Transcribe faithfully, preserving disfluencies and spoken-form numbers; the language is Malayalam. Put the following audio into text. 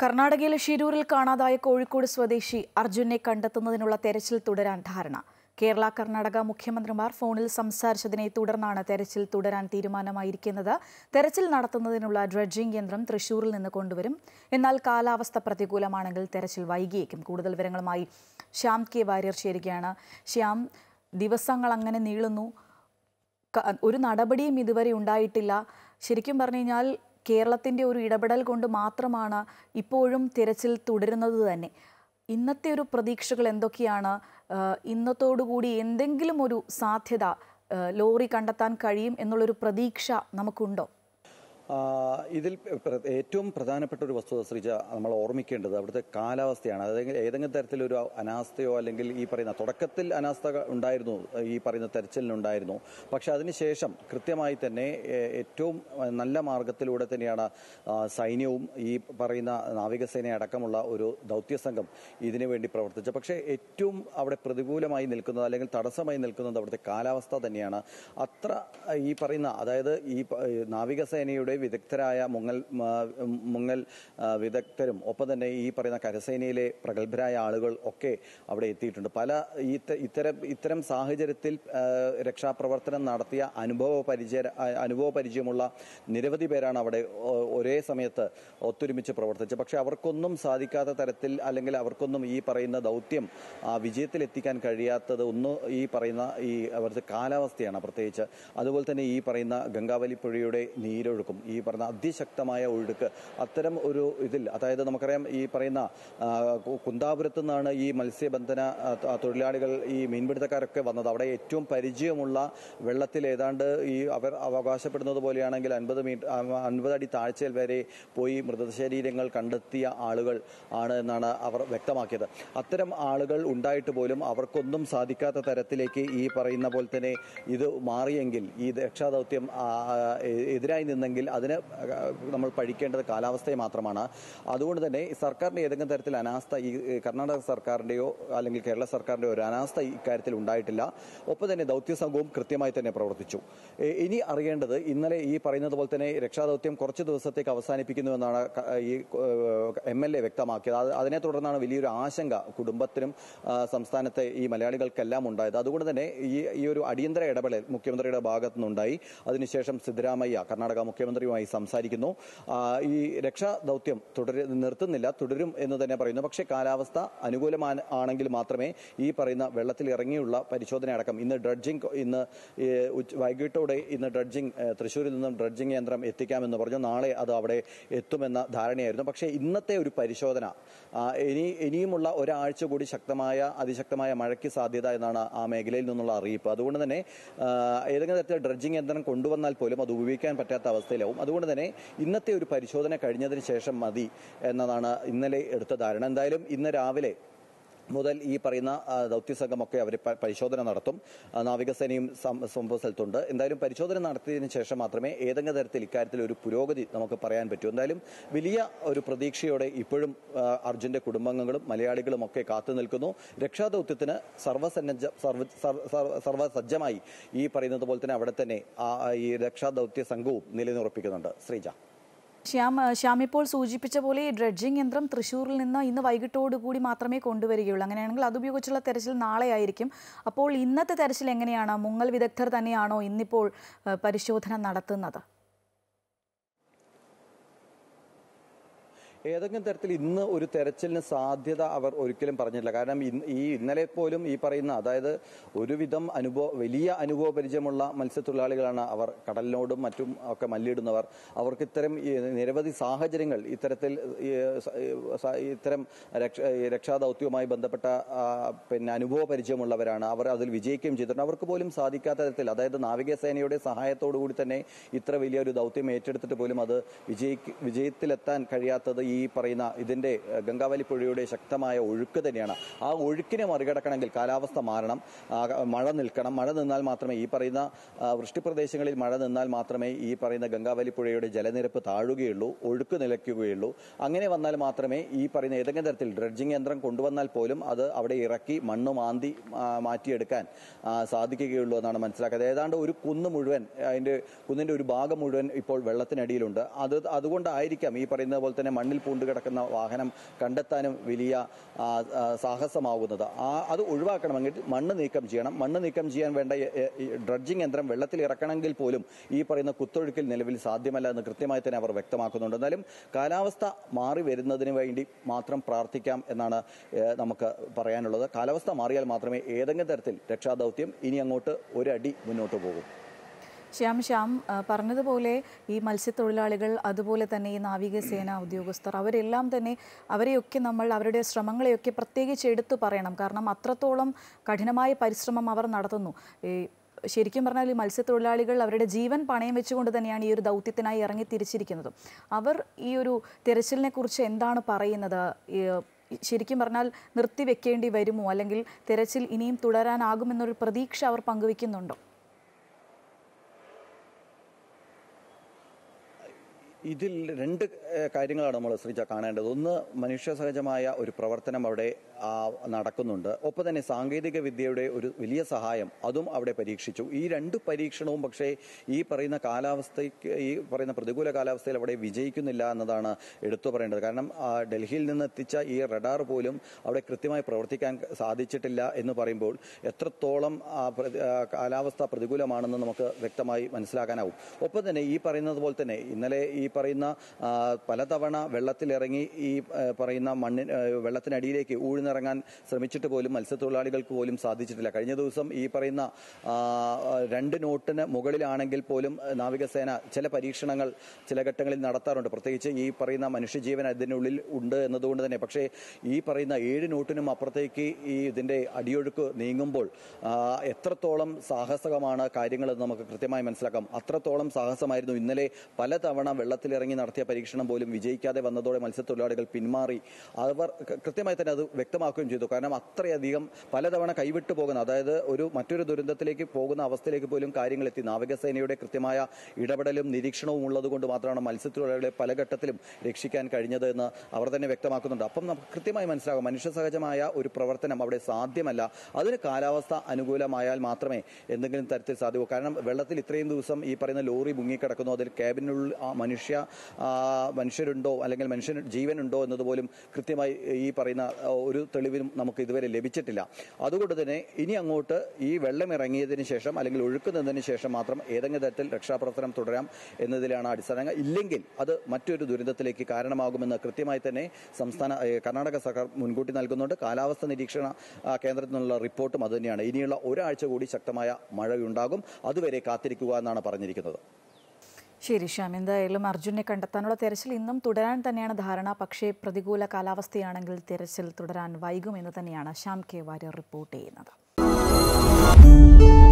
കർണാടകയിലെ ഷിരൂരിൽ കാണാതായ കോഴിക്കോട് സ്വദേശി അർജുനെ കണ്ടെത്തുന്നതിനുള്ള തെരച്ചിൽ തുടരാൻ ധാരണ. കേരള കർണാടക മുഖ്യമന്ത്രിമാർ ഫോണിൽ സംസാരിച്ചതിനെ തുടർന്നാണ് തെരച്ചിൽ തുടരാൻ തീരുമാനമായിരിക്കുന്നത്. തെരച്ചിൽ നടത്തുന്നതിനുള്ള ഡ്രഡ്ജിംഗ് യന്ത്രം തൃശൂരിൽ നിന്ന് കൊണ്ടുവരും. എന്നാൽ കാലാവസ്ഥ പ്രതികൂലമാണെങ്കിൽ തെരച്ചിൽ വൈകിയേക്കും. കൂടുതൽ വിവരങ്ങളുമായി ശ്യാം കെ വാര്യർ ചേരുകയാണ്. ശ്യാം, ദിവസങ്ങൾ അങ്ങനെ നീളുന്നു, ഒരു നടപടിയും ഇതുവരെ ഉണ്ടായിട്ടില്ല. ശരിക്കും പറഞ്ഞു കഴിഞ്ഞാൽ കേരളത്തിൻ്റെ ഒരു ഇടപെടൽ കൊണ്ട് മാത്രമാണ് ഇപ്പോഴും തിരച്ചിൽ തുടരുന്നത് തന്നെ. ഇന്നത്തെ ഒരു പ്രതീക്ഷകൾ എന്തൊക്കെയാണ്? ഇന്നത്തോടുകൂടി എന്തെങ്കിലും ഒരു സാധ്യത ലോറി കണ്ടെത്താൻ കഴിയും എന്നുള്ളൊരു പ്രതീക്ഷ നമുക്കുണ്ടോ? ഇതിൽ ഏറ്റവും പ്രധാനപ്പെട്ട ഒരു വസ്തുത ശ്രീജ നമ്മൾ ഓർമ്മിക്കേണ്ടത് അവിടുത്തെ കാലാവസ്ഥയാണ്. അതായത് ഏതെങ്കിലും തരത്തിലൊരു അനാസ്ഥയോ അല്ലെങ്കിൽ ഈ പറയുന്ന തുടക്കത്തിൽ അനാസ്ഥ ഉണ്ടായിരുന്നു, ഈ പറയുന്ന തെരച്ചിലിനുണ്ടായിരുന്നു. പക്ഷെ അതിനുശേഷം കൃത്യമായി തന്നെ ഏറ്റവും നല്ല മാർഗത്തിലൂടെ തന്നെയാണ് സൈന്യവും ഈ പറയുന്ന നാവികസേന അടക്കമുള്ള ഒരു ദൗത്യസംഘം ഇതിനു വേണ്ടി പ്രവർത്തിച്ചത്. പക്ഷേ ഏറ്റവും അവിടെ പ്രതികൂലമായി നിൽക്കുന്നത് അല്ലെങ്കിൽ തടസ്സമായി നിൽക്കുന്നത് അവിടുത്തെ കാലാവസ്ഥ തന്നെയാണ്. അത്ര ഈ പറയുന്ന അതായത് ഈ നാവികസേനയുടെ വിദഗ്ധരായ മുങ്ങൽ മുങ്ങൽ വിദഗ്ധരും ഒപ്പം തന്നെ ഈ പറയുന്ന കരസേനയിലെ പ്രഗത്ഭരായ ആളുകൾ ഒക്കെ അവിടെ എത്തിയിട്ടുണ്ട്. പല ഇത്തരം ഇത്തരം സാഹചര്യത്തിൽ രക്ഷാപ്രവർത്തനം നടത്തിയ അനുഭവ പരിചയ അനുഭവ പരിചയമുള്ള നിരവധി പേരാണ് അവിടെ ഒരേ സമയത്ത് ഒത്തൊരുമിച്ച് പ്രവർത്തിച്ചത്. പക്ഷെ അവർക്കൊന്നും സാധിക്കാത്ത തരത്തിൽ അല്ലെങ്കിൽ അവർക്കൊന്നും ഈ പറയുന്ന ദൗത്യം വിജയത്തിലെത്തിക്കാൻ കഴിയാത്തത് ഒന്ന് ഈ പറയുന്ന ഈ അവിടുത്തെ കാലാവസ്ഥയാണ് പ്രത്യേകിച്ച്. അതുപോലെ തന്നെ ഈ പറയുന്ന ഗംഗാവലി പുഴയുടെ നീരൊഴുക്കും, ഈ പറഞ്ഞ അതിശക്തമായ ഒഴുക്ക്, അത്തരം ഒരു ഇതിൽ അതായത് നമുക്കറിയാം ഈ പറയുന്ന കുന്താപുരത്തു നിന്നാണ് ഈ മത്സ്യബന്ധന തൊഴിലാളികൾ ഈ മീൻപിടുത്തക്കാരൊക്കെ വന്നത്. അവിടെ ഏറ്റവും പരിചയമുള്ള വെള്ളത്തിൽ ഏതാണ്ട് ഈ അവർ അവകാശപ്പെടുന്നത് പോലെയാണെങ്കിൽ അൻപത് മീറ്റർ അൻപത് അടി താഴ്ചയിൽ വരെ പോയി മൃതശരീരങ്ങൾ കണ്ടെത്തിയ ആളുകൾ ആണ് എന്നാണ് അവർ വ്യക്തമാക്കിയത്. അത്തരം ആളുകൾ ഉണ്ടായിട്ട് പോലും അവർക്കൊന്നും സാധിക്കാത്ത തരത്തിലേക്ക് ഈ പറയുന്ന പോലെ തന്നെ ഇത് മാറിയെങ്കിൽ, ഈ രക്ഷാദൗത്യം എതിരായി നിന്നെങ്കിൽ അതിന് നമ്മൾ പഠിക്കേണ്ടത് കാലാവസ്ഥയെ മാത്രമാണ്. അതുകൊണ്ട് തന്നെ സർക്കാരിന്റെ ഏതെങ്കിലും തരത്തിൽ അനാസ്ഥ ഈ കർണാടക സർക്കാരിന്റെയോ അല്ലെങ്കിൽ കേരള സർക്കാരിന്റെയോ ഒരു അനാസ്ഥ ഇക്കാര്യത്തിൽ ഉണ്ടായിട്ടില്ല. ഒപ്പം തന്നെ ദൗത്യസംഘവും കൃത്യമായി തന്നെ പ്രവർത്തിച്ചു. ഇനി അറിയേണ്ടത് ഇന്നലെ ഈ പറയുന്നത് പോലെ തന്നെ രക്ഷാദൗത്യം കുറച്ച് ദിവസത്തേക്ക് അവസാനിപ്പിക്കുന്നുവെന്നാണ് ഈ എം എൽ എ വ്യക്തമാക്കിയത്. അതിനെ തുടർന്നാണ് വലിയൊരു ആശങ്ക കുടുംബത്തിനും സംസ്ഥാനത്തെ ഈ മലയാളികൾക്കെല്ലാം ഉണ്ടായത്. അതുകൊണ്ട് തന്നെ ഈ ഈ ഒരു അടിയന്തര ഇടപെടൽ മുഖ്യമന്ത്രിയുടെ ഭാഗത്തു നിന്നുണ്ടായി. അതിനുശേഷം സിദ്ധരാമയ്യ കർണാടക മുഖ്യമന്ത്രിയുമായി സംസാരിക്കുന്നു. ഈ രക്ഷാ ദൗത്യം തുടര നിർത്തുന്നില്ല, തുടരും എന്ന് തന്നെ പറയുന്നു. പക്ഷേ കാലാവസ്ഥ അനുകൂലമാണെങ്കിൽ മാത്രമേ ഈ പറയുന്ന വെള്ളത്തിൽ ഇറങ്ങിയുള്ള പരിശോധന അടക്കം ഇന്ന് ഡ്രഡ്ജിംഗ് ഇന്ന് വൈകിട്ടോടെ ഇന്ന് ഡ്രഡ്ജിംഗ് തൃശ്ശൂരിൽ നിന്നും ഡ്രഡ്ജിംഗ് യന്ത്രം എത്തിക്കാമെന്ന് പറഞ്ഞു. നാളെ അത് അവിടെ എത്തുമെന്ന ധാരണയായിരുന്നു. പക്ഷേ ഇന്നത്തെ ഒരു പരിശോധന ഇനി ഇനിയുമുള്ള ഒരാഴ്ച കൂടി ശക്തമായ അതിശക്തമായ മഴയ്ക്ക് സാധ്യത എന്നാണ് ആ മേഖലയിൽ നിന്നുള്ള അറിയിപ്പ്. അതുകൊണ്ട് തന്നെ ഏതെങ്കിലും തരത്തിൽ ഡ്രഡ്ജിംഗ് യന്ത്രം കൊണ്ടുവന്നാൽ പോലും അത് ഉപയോഗിക്കാൻ പറ്റാത്ത അവസ്ഥയിലാവും. അതുകൊണ്ട് തന്നെ ഇന്നത്തെ ഒരു പരിശോധന കഴിഞ്ഞതിന് ശേഷം മതി എന്നതാണ് ഇന്നലെ എടുത്ത ധാരണ. എന്തായാലും ഇന്ന് രാവിലെ മുതൽ ഈ പറയുന്ന ദൗത്യസംഘമൊക്കെ അവർ പരിശോധന നടത്തും. നാവികസേനയും സംഭവ സ്ഥലത്തുണ്ട്. എന്തായാലും പരിശോധന നടത്തിയതിനു ശേഷം മാത്രമേ ഏതെങ്കിലും തരത്തിൽ ഇക്കാര്യത്തിൽ ഒരു പുരോഗതി നമുക്ക് പറയാൻ പറ്റൂ. എന്തായാലും വലിയ ഒരു പ്രതീക്ഷയോടെ ഇപ്പോഴും അർജുന്റെ കുടുംബാംഗങ്ങളും മലയാളികളും ഒക്കെ കാത്തു നിൽക്കുന്നു. രക്ഷാദൗത്യത്തിന് സർവ്വസന്നദ്ധ സർവ്വസജ്ജമായി ഈ പറയുന്നത് പോലെ തന്നെ അവിടെ തന്നെ ഈ രക്ഷാദൗത്യ സംഘവും നിലനിർപ്പിക്കുന്നുണ്ട്. ശ്രീജ. ശ്യാം ശ്യാം ഇപ്പോൾ സൂചിപ്പിച്ച പോലെ ഈ ഡ്രഡ്ജിംഗ് യന്ത്രം തൃശ്ശൂരിൽ നിന്ന് ഇന്ന് വൈകിട്ടോടുകൂടി മാത്രമേ കൊണ്ടുവരികയുള്ളൂ. അങ്ങനെയാണെങ്കിൽ അതുപയോഗിച്ചുള്ള തെരച്ചിൽ നാളെ ആയിരിക്കും. അപ്പോൾ ഇന്നത്തെ തെരച്ചിൽ എങ്ങനെയാണ്? മുങ്ങൽ വിദഗ്ധർ തന്നെയാണോ ഇന്നിപ്പോൾ പരിശോധന നടത്തുന്നത്? ഏതെങ്കിലും തരത്തിൽ ഇന്ന് ഒരു തെരച്ചിലിന് സാധ്യത അവർ ഒരിക്കലും പറഞ്ഞിട്ടില്ല. കാരണം ഈ ഇന്നലെ പോലും ഈ പറയുന്ന അതായത് ഒരുവിധം അനുഭവ വലിയ അനുഭവ പരിചയമുള്ള മത്സ്യത്തൊഴിലാളികളാണ് അവർ. കടലിനോടും മറ്റും ഒക്കെ മല്ലിടുന്നവർ. അവർക്ക് ഇത്തരം നിരവധി സാഹചര്യങ്ങൾ ഇത്തരത്തിൽ ഇത്തരം രക്ഷാദൗത്യവുമായി ബന്ധപ്പെട്ട പിന്നെ അനുഭവ പരിചയമുള്ളവരാണ്. അവർ അതിൽ വിജയിക്കുകയും ചെയ്തിട്ടുണ്ട്. അവർക്ക് പോലും സാധിക്കാത്ത തരത്തിൽ അതായത് നാവികസേനയുടെ സഹായത്തോടു കൂടി തന്നെ ഇത്ര വലിയൊരു ദൗത്യം ഏറ്റെടുത്തിട്ട് പോലും അത് വിജയി വിജയത്തിലെത്താൻ കഴിയാത്തത് ഈ പറയുന്ന ഇതിന്റെ ഗംഗാവലി പുഴയുടെ ശക്തമായ ഒഴുക്ക് തന്നെയാണ്. ആ ഒഴുക്കിനെ മറികടക്കണമെങ്കിൽ കാലാവസ്ഥ മാറണം, മഴ നിൽക്കണം. മഴ നിന്നാൽ മാത്രമേ ഈ പറയുന്ന വൃഷ്ടിപ്രദേശങ്ങളിൽ മഴ നിന്നാൽ മാത്രമേ ഈ പറയുന്ന ഗംഗാവലി പുഴയുടെ ജലനിരപ്പ് താഴുകയുള്ളൂ, ഒഴുക്ക് നിലയ്ക്കുകയുള്ളൂ. അങ്ങനെ വന്നാൽ മാത്രമേ ഈ പറയുന്ന ഏതെങ്കിലും തരത്തിൽ ഡ്രഡ്ജിംഗ് യന്ത്രം കൊണ്ടുവന്നാൽ പോലും അത് അവിടെ ഇറക്കി മണ്ണ് മാന്തി മാറ്റിയെടുക്കാൻ സാധിക്കുകയുള്ളൂ എന്നാണ് മനസ്സിലാക്കുന്നത്. ഏതാണ്ട് ഒരു കുന്ന് മുഴുവൻ അതിന്റെ കുന്നിന്റെ ഒരു ഭാഗം മുഴുവൻ ഇപ്പോൾ വെള്ളത്തിനടിയിലുണ്ട്. അത് അതുകൊണ്ടായിരിക്കാം ഈ പറയുന്ന പോലെ തന്നെ മണ്ണിൽ പൂണ്ട് കിടക്കുന്ന വാഹനം കണ്ടെത്താനും വലിയ സാഹസമാകുന്നത്. ആ അത് ഒഴിവാക്കണമെങ്കിൽ മണ്ണ് നീക്കം ചെയ്യണം. മണ്ണ് നീക്കം ചെയ്യാൻ വേണ്ട ഡ്രഡ്ജിംഗ് യന്ത്രം വെള്ളത്തിൽ ഇറക്കണമെങ്കിൽ പോലും ഈ പറയുന്ന കുത്തൊഴുക്കിൽ നിലവിൽ സാധ്യമല്ല എന്ന് കൃത്യമായി തന്നെ അവർ വ്യക്തമാക്കുന്നുണ്ട്. എന്നാലും കാലാവസ്ഥ മാറി വരുന്നതിന് വേണ്ടി മാത്രം പ്രാർത്ഥിക്കാം എന്നാണ് നമുക്ക് പറയാനുള്ളത്. കാലാവസ്ഥ മാറിയാൽ മാത്രമേ ഏതെങ്കിലും തരത്തിൽ രക്ഷാദൗത്യം ഇനി അങ്ങോട്ട് ഒരടി മുന്നോട്ട് പോകും. ശ്യാം ശ്യാം പറഞ്ഞതുപോലെ ഈ മത്സ്യത്തൊഴിലാളികൾ, അതുപോലെ തന്നെ ഈ നാവികസേന ഉദ്യോഗസ്ഥർ, അവരെല്ലാം തന്നെ അവരെയൊക്കെ നമ്മൾ അവരുടെ ശ്രമങ്ങളെയൊക്കെ പ്രത്യേകിച്ച് എടുത്തു പറയണം. കാരണം അത്രത്തോളം കഠിനമായ പരിശ്രമം അവർ നടത്തുന്നു. ഈ ശരിക്കും പറഞ്ഞാൽ ഈ മത്സ്യത്തൊഴിലാളികൾ അവരുടെ ജീവൻ പണയം വെച്ചുകൊണ്ട് തന്നെയാണ് ഈ ഒരു ദൗത്യത്തിനായി ഇറങ്ങി തിരിച്ചിരിക്കുന്നതും. അവർ ഈ ഒരു തിരച്ചിലിനെ കുറിച്ച് എന്താണ് പറയുന്നത്? ശരിക്കും പറഞ്ഞാൽ നിർത്തിവെക്കേണ്ടി വരുമോ, അല്ലെങ്കിൽ തിരച്ചിൽ ഇനിയും തുടരാനാകുമെന്നൊരു പ്രതീക്ഷ അവർ പങ്കുവെക്കുന്നുണ്ടോ? ഇതിൽ രണ്ട് കാര്യങ്ങളാണ് നമ്മൾ ശ്രീജ കാണേണ്ടത്. ഒന്ന്, മനുഷ്യ സഹജമായ ഒരു പ്രവർത്തനം അവിടെ നടക്കുന്നുണ്ട്. ഒപ്പം തന്നെ സാങ്കേതിക വിദ്യയുടെ ഒരു വലിയ സഹായം അതും അവിടെ പരീക്ഷിച്ചു. ഈ രണ്ട് പരീക്ഷണവും പക്ഷേ ഈ പറയുന്ന കാലാവസ്ഥയ്ക്ക്, ഈ പറയുന്ന പ്രതികൂല കാലാവസ്ഥയിൽ അവിടെ വിജയിക്കുന്നില്ല എന്നതാണ് എടുത്തു പറയേണ്ടത്. കാരണം ഡൽഹിയിൽ നിന്ന് എത്തിച്ച ഈ റഡാർ പോലും അവിടെ കൃത്യമായി പ്രവർത്തിക്കാൻ സാധിച്ചിട്ടില്ല എന്ന് പറയുമ്പോൾ എത്രത്തോളം കാലാവസ്ഥ പ്രതികൂലമാണെന്ന് നമുക്ക് വ്യക്തമായി മനസ്സിലാക്കാനാവും. ഒപ്പം തന്നെ ഈ പറയുന്നത് പോലെ തന്നെ ഇന്നലെ ഈ പറയുന്ന പലതവണ വെള്ളത്തിലിറങ്ങി ഈ പറയുന്ന മണ്ണിൻ വെള്ളത്തിനടിയിലേക്ക് ഊഴ്ന്നിറങ്ങാൻ ശ്രമിച്ചിട്ട് പോലും മത്സ്യത്തൊഴിലാളികൾക്ക് പോലും സാധിച്ചിട്ടില്ല. കഴിഞ്ഞ ദിവസം ഈ പറയുന്ന രണ്ട് നോട്ടിന് മുകളിലാണെങ്കിൽ പോലും നാവികസേന ചില പരീക്ഷണങ്ങൾ ചില ഘട്ടങ്ങളിൽ നടത്താറുണ്ട്. പ്രത്യേകിച്ച് ഈ പറയുന്ന മനുഷ്യജീവൻ അതിനുള്ളിൽ ഉണ്ട് എന്നതുകൊണ്ട് തന്നെ. പക്ഷേ ഈ പറയുന്ന ഏഴ് നോട്ടിനും അപ്പുറത്തേക്ക് ഈ ഇതിന്റെ അടിയൊഴുക്ക് നീങ്ങുമ്പോൾ എത്രത്തോളം സാഹസകമാണ് കാര്യങ്ങളെന്ന് നമുക്ക് കൃത്യമായി മനസ്സിലാക്കാം. അത്രത്തോളം സാഹസമായിരുന്നു. ഇന്നലെ പലതവണ വെള്ളത്തിലിറങ്ങി നടത്തിയ പരീക്ഷണം പോലും വിജയിക്കാതെ വന്നതോടെ മത്സ്യത്തൊഴിലാളികൾ പിന്മാറി. അവർ കൃത്യമായി തന്നെ അത് വ്യക്തമാക്കുകയും ചെയ്തു. കാരണം അത്രയധികം പലതവണ കൈവിട്ടു പോകുന്ന, അതായത് ഒരു മറ്റൊരു ദുരന്തത്തിലേക്ക് പോകുന്ന അവസ്ഥയിലേക്ക് പോലും കാര്യങ്ങൾ എത്തി. നാവികസേനയുടെ കൃത്യമായ ഇടപെടലും നിരീക്ഷണവും ഉള്ളത് കൊണ്ട് മാത്രമാണ് മത്സ്യത്തൊഴിലാളികളെ പല ഘട്ടത്തിലും രക്ഷിക്കാൻ കഴിഞ്ഞത് എന്ന് അവർ തന്നെ വ്യക്തമാക്കുന്നുണ്ട്. അപ്പം നമുക്ക് കൃത്യമായി മനസ്സിലാകും മനുഷ്യ സഹജമായ ഒരു പ്രവർത്തനം അവിടെ സാധ്യമല്ല. അതിന് കാലാവസ്ഥ അനുകൂലമായാൽ മാത്രമേ എന്തെങ്കിലും തരത്തിൽ സാധ്യമാകൂ. കാരണം വെള്ളത്തിൽ ഇത്രയും ദിവസം ഈ പറയുന്ന ലോറി മുങ്ങിക്കിടക്കുന്നു. അതിൽ ക്യാബിനുള്ളിൽ മനുഷ്യ മനുഷ്യരുണ്ടോ അല്ലെങ്കിൽ മനുഷ്യൻ ജീവനുണ്ടോ എന്നതുപോലും കൃത്യമായി ഈ പറയുന്ന ഒരു തെളിവിനും നമുക്ക് ഇതുവരെ ലഭിച്ചിട്ടില്ല. അതുകൊണ്ട് തന്നെ ഇനി അങ്ങോട്ട് ഈ വെള്ളം ഇറങ്ങിയതിന് ശേഷം അല്ലെങ്കിൽ ഒഴുക്കുന്നതിന് ശേഷം മാത്രം ഏതെങ്കിലും തരത്തിൽ രക്ഷാപ്രവർത്തനം തുടരാം എന്നതിലാണ് അടിസ്ഥാനങ്ങൾ. ഇല്ലെങ്കിൽ അത് മറ്റൊരു ദുരന്തത്തിലേക്ക് കാരണമാകുമെന്ന് കൃത്യമായി തന്നെ സംസ്ഥാന കർണാടക സർക്കാർ മുൻകൂട്ടി നൽകുന്നുണ്ട്. കാലാവസ്ഥ നിരീക്ഷണ കേന്ദ്രത്തിൽ നിന്നുള്ള റിപ്പോർട്ടും അതുതന്നെയാണ്. ഇനിയുള്ള ഒരാഴ്ച കൂടി ശക്തമായ മഴയുണ്ടാകും. അതുവരെ കാത്തിരിക്കുക എന്നാണ് പറഞ്ഞിരിക്കുന്നത്. ശരി ശ്യാം, എന്തായാലും അർജുനെ കണ്ടെത്താനുള്ള തെരച്ചിൽ ഇന്നും തുടരാൻ തന്നെയാണ് ധാരണ. പക്ഷേ പ്രതികൂല കാലാവസ്ഥയാണെങ്കിൽ തെരച്ചിൽ തുടരാൻ വൈകുമെന്ന് തന്നെയാണ് ശ്യാം കെ വാര്യർ റിപ്പോർട്ട് ചെയ്യുന്നത്.